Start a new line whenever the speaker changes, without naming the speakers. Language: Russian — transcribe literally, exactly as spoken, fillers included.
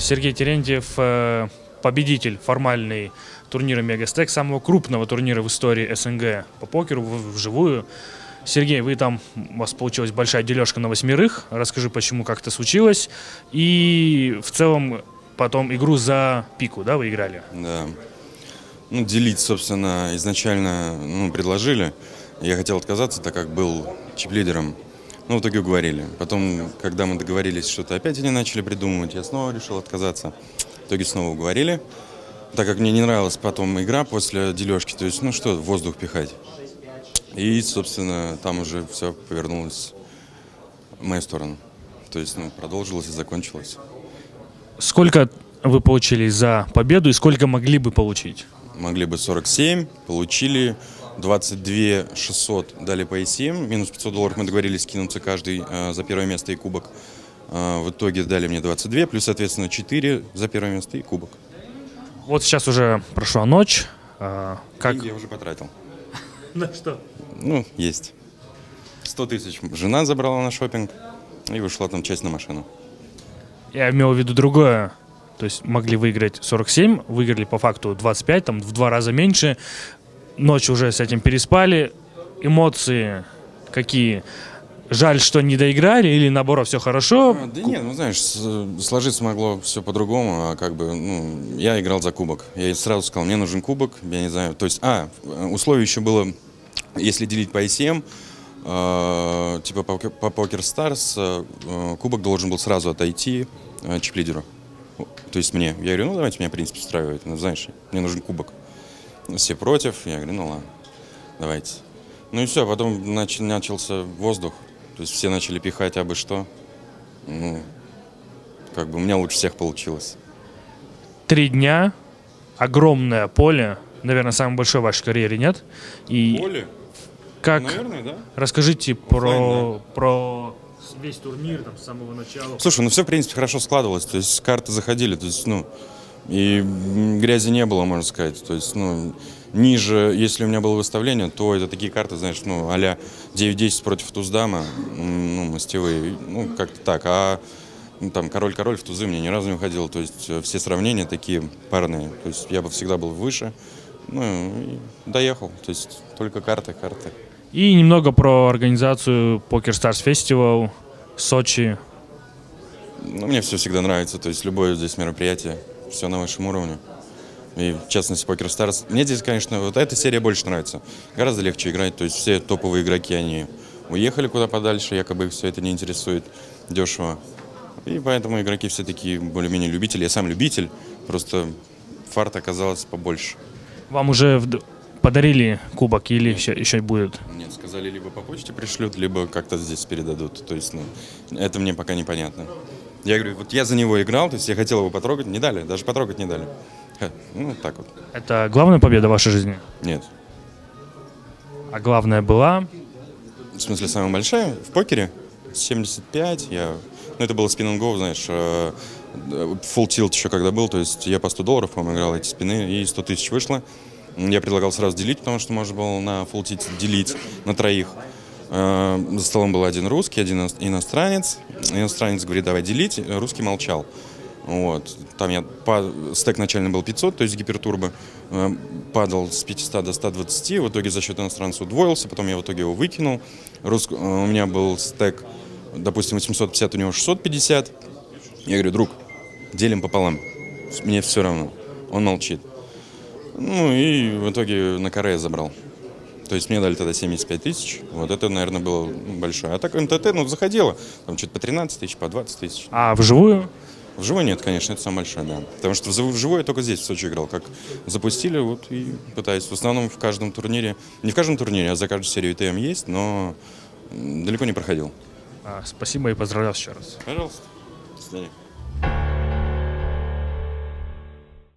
Сергей Терентьев, победитель формальный турнира Мегастек, самого крупного турнира в истории СНГ по покеру вживую. Сергей, вы там, у вас получилась большая дележка на восьмерых. Расскажи, почему, как это случилось. И в целом потом игру за пику, да, вы играли?
Да. Ну, делить, собственно, изначально ну, предложили. Я хотел отказаться, так как был чип-лидером. Ну, в итоге уговорили. Потом, когда мы договорились, что-то опять они начали придумывать, я снова решил отказаться. В итоге снова уговорили. Так как мне не нравилась потом игра после дележки, то есть, ну что, в воздух пихать. И, собственно, там уже все повернулось в мою сторону. То есть, ну, продолжилось и закончилось.
Сколько вы получили за победу и сколько могли бы получить?
Могли бы сорок семь, получили двадцать две шестьсот, дали по эй си эм, минус пятьсот долларов мы договорились кинуться каждый э, за первое место и кубок. Э, в итоге дали мне двадцать два, плюс, соответственно, четыре за первое место и кубок. Вот
сейчас уже прошла ночь. А, как...
Деньги я уже потратил.
На что?
Ну, есть. сто тысяч жена забрала на шопинг и вышла там часть на машину.
Я имел в виду другое. То есть могли выиграть сорок семь, выиграли по факту двадцать пять, там в два раза меньше. Ночь уже с этим переспали. Эмоции какие? Жаль, что не доиграли или наоборот все хорошо?
А, да нет, ну знаешь, сложиться могло все по-другому, а как бы, ну, я играл за кубок. Я ей сразу сказал, мне нужен кубок, я не знаю, то есть, а, условие еще было, если делить по эй си эм, э, типа по, по Poker Stars, э, кубок должен был сразу отойти э, чип-лидеру. То есть мне. Я говорю, ну давайте меня, в принципе, устраивает, ну знаешь, мне нужен кубок. Все против, я говорю, ну ладно, давайте. Ну и все, потом нач, начался воздух. То есть все начали пихать абы что. Ну, как бы у меня лучше всех получилось.
Три дня, огромное поле, наверное, самое большое в вашей карьере, нет? И
поле?
Как?
Ну, наверное, да.
Расскажите про,
Оффлайн, да.
про весь турнир там, с самого начала.
Слушай, ну все, в принципе, хорошо складывалось. То есть карты заходили, то есть, ну, и грязи не было, можно сказать. То есть, ну, ниже, если у меня было выставление, то это такие карты, знаешь, ну, а-ля девять десять против туз-дама, ну, мастевые, ну, как-то так. А ну, там король-король в тузы мне ни разу не уходил. То есть все сравнения такие парные. То есть я бы всегда был выше. Ну, и доехал. То есть только карты, карты.
И немного про организацию Poker Stars Festival в Сочи.
Ну, мне все всегда нравится. То есть любое здесь мероприятие, все на высшем уровне. И в частности Poker Stars. Мне здесь, конечно, вот эта серия больше нравится. Гораздо легче играть. То есть все топовые игроки, они уехали куда подальше, якобы их все это не интересует дешево. И поэтому игроки все такие более-менее любители. Я сам любитель, просто фарт оказалось побольше.
Вам уже подарили кубок или еще, еще будет?
Нет, сказали, либо по почте пришлют, либо как-то здесь передадут. То есть, ну, это мне пока непонятно. Я говорю, вот я за него играл, то есть я хотел его потрогать, не дали, даже потрогать не дали. Ха, ну, так вот.
Это главная победа в вашей жизни?
Нет.
А главная была?
В смысле, самая большая? В покере? семьдесят пять, я... Ну, это было spin and go, знаешь, full tilt еще когда был, то есть я по сто долларов, по-моему, играл эти спины, и сто тысяч вышло. Я предлагал сразу делить, потому что можно было на full tilt делить на троих. За столом был один русский, один иностранец. Иностранец говорит, давай делить, русский молчал. Вот. Там я, стек начальный был пятьсот, то есть гипертурбо, падал с пятисот до ста двадцати, в итоге за счет иностранца удвоился, потом я в итоге его выкинул. Рус... У меня был стек, допустим, восемьсот пятьдесят, у него шестьсот пятьдесят. Я говорю, друг, делим пополам, мне все равно. Он молчит. Ну и в итоге на каре я забрал. То есть мне дали тогда семьдесят пять тысяч. Вот это, наверное, было большое. А так эн тэ тэ, ну, заходило. Там что-то по тринадцать тысяч, по двадцать тысяч.
А вживую?
Вживую нет, конечно, это самое большое, да. Потому что вживую я только здесь, в Сочи, играл. Как запустили, вот и пытаюсь. В основном в каждом турнире, не в каждом турнире, а за каждую серию тэ эм есть, но далеко не проходил.
А, спасибо и поздравляю еще раз.
Пожалуйста. До свидания.